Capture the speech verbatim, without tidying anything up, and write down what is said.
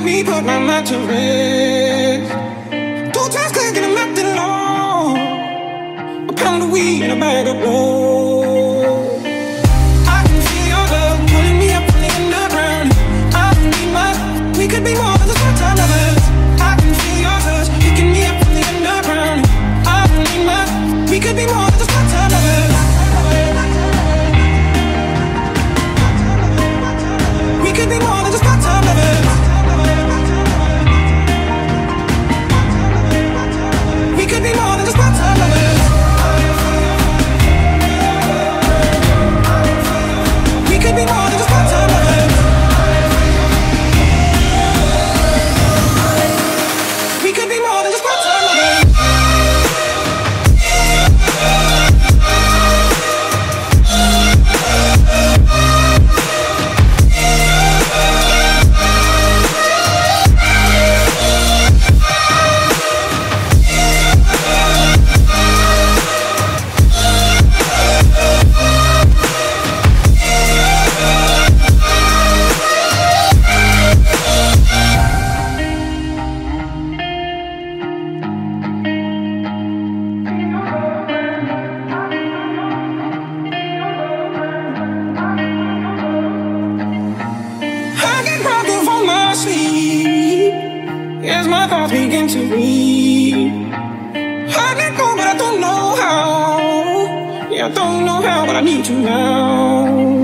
me put my mind to rest. Two times click and I'm acting alone. A pound of weed and a bag of blow. I can feel your love pulling me up from the underground. I don't need much. We could be more than just part-time lovers. I can feel your touch picking me up from the underground. I don't need much. We could be more than just part-time lovers. We could be more than just part-time lovers. We could be more than just part-time lovers. We could be more than just part-time lovers. We could be more than just part-time lovers. As my thoughts begin to read, I let go, but I don't know how. Yeah, I don't know how, but I need you now.